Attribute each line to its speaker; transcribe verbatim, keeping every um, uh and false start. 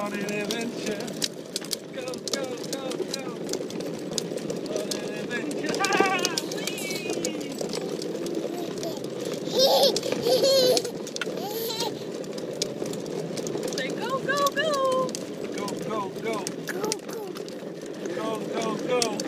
Speaker 1: on an adventure. Go, go, go, go. On an adventure. Ah, Say go, go, go. Go, go, go. Go, go, go. Go, go, go.